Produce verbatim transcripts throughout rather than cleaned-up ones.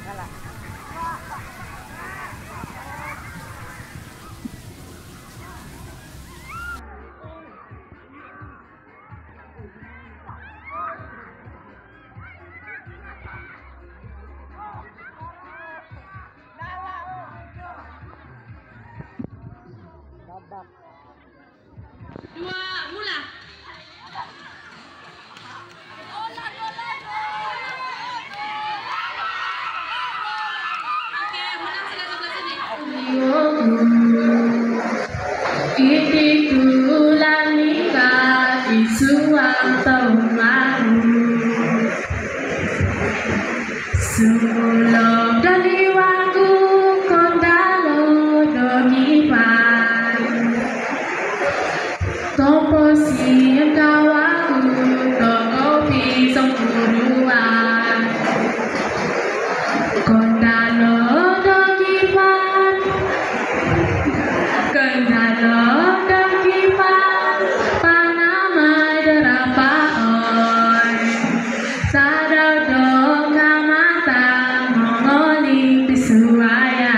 Dua, mula. Oke, menang sila sebelah sini. Ititulan nikah isuang tahun Sulog dari waktu kondalo donipan Tompo siang kawaku toko pisang buruan Kondalo donipan Kondalo donipan Panamai derapaon Sadar dong kamata Mongoli pisuaya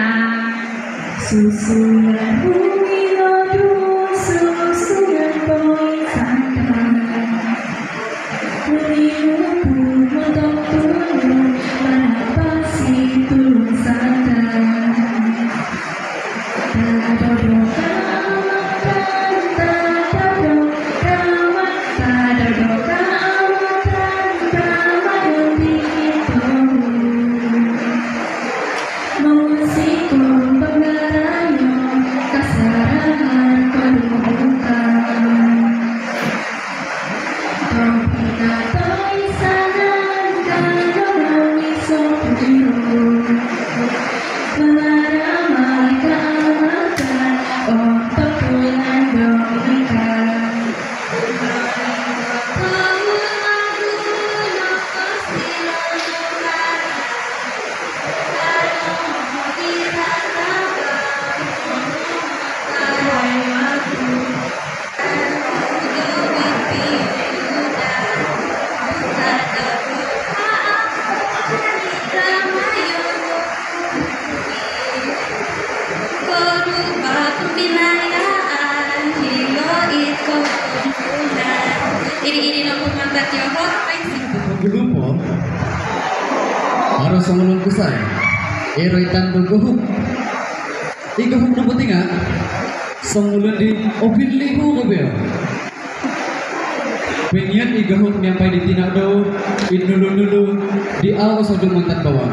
Susulan bumi lodu Susulan poin santai Beribu motok turun Menapasi turun santai Tadadong kawan Tadadong kawan Tadadong kawan Tadadong begitu Musikun pengarangnya Kasarangan perlukan Tompina toisanan Kadang isok biru Mengaramai keamatan Otak pulang domikan Iri-iri nopo mantat Yoho, Gelupo harus mengelun kusai eroitan bergohuk igahuk nopo tinga songulun di opin lihu kabel pengen igahuk nyampai di tinado inulu-nulu di aw sodung mantat bawah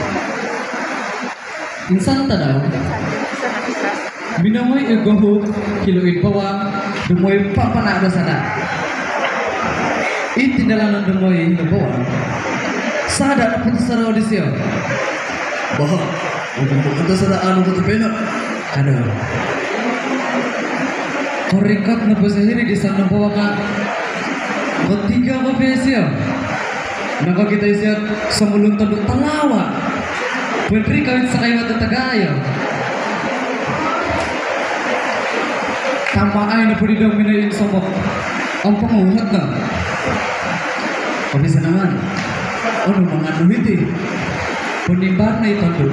insan tadaw binamoy igahuk kiloin bawah dumoy papanado sana Iti dalam demoy na bawa sada na putus sa audisyon baha untuk pupunta sa ano ko tapena ano korikat na pasahiri di sana bawa ka ketiga ka pesya nakakita siya sa mulong tandok talawa pwede kawin sa kayo at tagaya tamaan na po dito minayin sa mo ang panguhat na Kabisa naman, ano mga nuhiti, punimbar na itondo.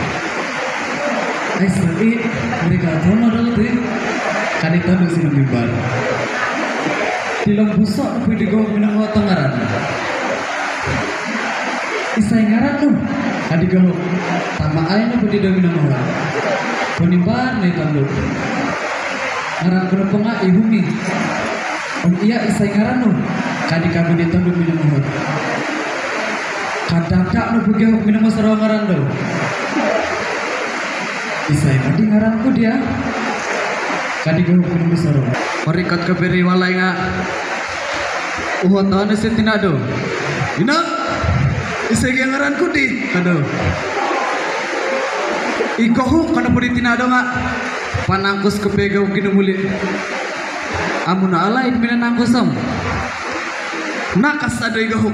Ay sali, mereka tama daw ito kanita na sinumimbar. Tilang buso na pwede ko minangawa tangaran. Isa'y ngaran no, kadi ko, tama ay na pwede daw minangawa. Punimbar na itondo. Ngaran ko na po nga, ihumi. Ang iya isa'y ngaran no, kadi kami ditanduk minum muhut kadang-kadang nu bugih minum sarwa ngaran do isai mandi ngaranku dia kadi gahuk minum sarwa marikat keberi walai nga uhot tahan isi tinado ina isai ngaranku di kado ikohuk kana pudi tinado nga panangkus kepegaw kinumuli amun ala it minanangkusam nakas ada igahuk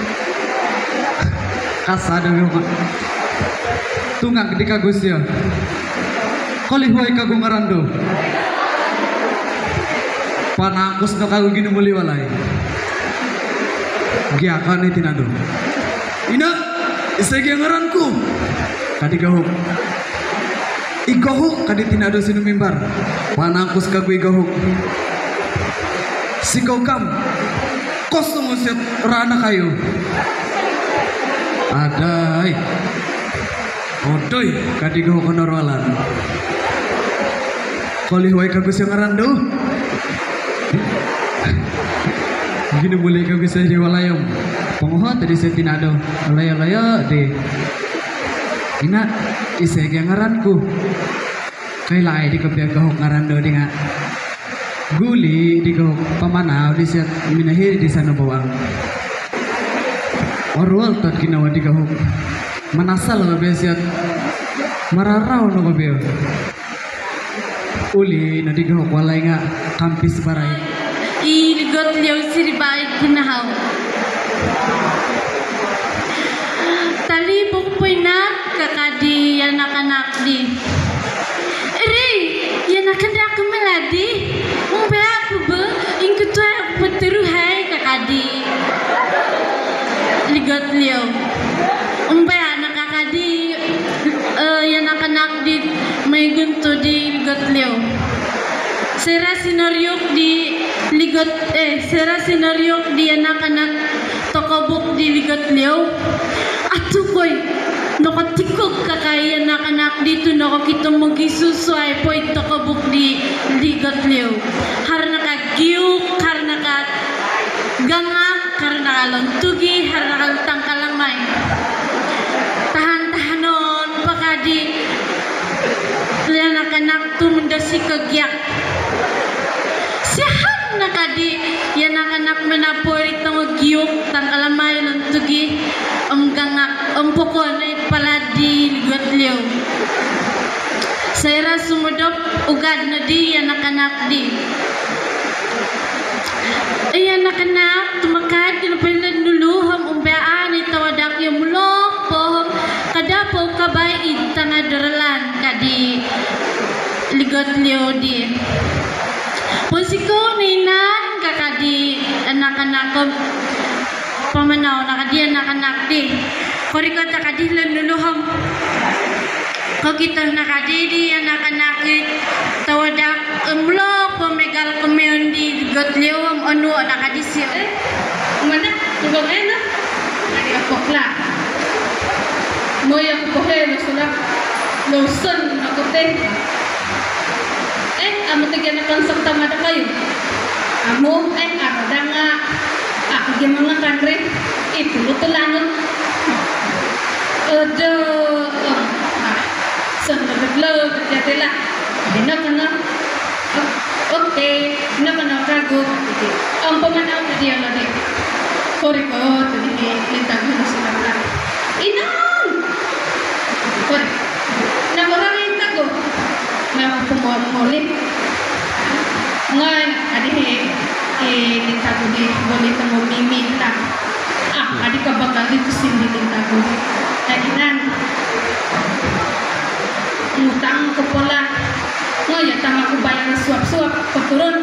kas ada igahuk tungang ketika gusya kali huay kagung ngarando panangkus no kagung gini muli walay giakan itinado ina isay ngaranku kadi gahuk. Igahuk kadi tinado sinumimbar. Panangkus kagu igahuk. Si kau kam kosong usiat rana kayu. Adai. Odoy kadi gahuk konorwalan. Kali huay kagu siangarandu. Gini mulai kagu sa walayom. Pengohon tadi saya tinado. Laya-laya de. Ina iseg yang ngaranku. Kay laay di kapiag gahok ngarando di nga. Guli di gahok pamanaw di siya minahiri di sana bawang. Orwal tot ginawa di gahok. Manasal nga ba siya mararaw no ba. Uli na di gahok walay nga kampis baray. Iligot liyaw siribay kinahaw. Tali pukpoy na kakadi anak-anak di. Eri, anak-anak maladi. Umbe aku be, ingku tu aku peteruhai kakadi. Ligot liyaw. Umbe anak kakadi, anak-anak di may gunto di ligot liyaw. Sera sinoryok di ligot eh sera sinoryok di anak-anak tokobuk di ligot liyaw. Atukoy nakatikog kakay anak-anak dito nako kita magisusuay po ito kabuk di ligot liyaw. Har nakagiuk, har naka gangak, har nakalontugi, har nakalutang kalamay. Tahan-tahanon pakadi anak-anak tu mendasi kagyak. Sihat nakadi yan anak menaporit ng giuk tang kalamay lontugi ang gangak ang pokon ay pala di ligot liyaw. Sayra sumudop ugad na di anak-anak di. Ay anak-anak tumakad kinapailan nuluham umbayaan ay tawadak yung mulok pohom kadapaw kabay itang adaralan kadi ligot liyaw di. Pusiko ninan kakadi anak-anak ko pamanaw nakadi anak-anak di. Kori ko takadi lululuham. Kau kita nakadi di anak-anak di tawadak umlok pemegal kemeon di ligot liyaw am anu nakadi siya. Eh, mana? Tunggang enak. Lagi aku lah. Mau yang aku boleh sudah lotion aku teh. Eh, amo tigyan na konsep tamada kayo. Amo, eh, arada nga. Ako yung mga kanre. Ipulutulangan. Odo, ah, sandagaglaw, katiyatila. Dina ka na. Okay, na ka na kago. Ang pamanaw na diya na di. Kori ko, tadi ni lintag na sila na. Inang! Kori, namarang yung tago. Memang pemolip ngan adi eh ditaku di boleh temu mimi tak ah adi kabakal di kusin di ditaku tadinan utang ke pola ngoya tang aku bayar suap-suap keturun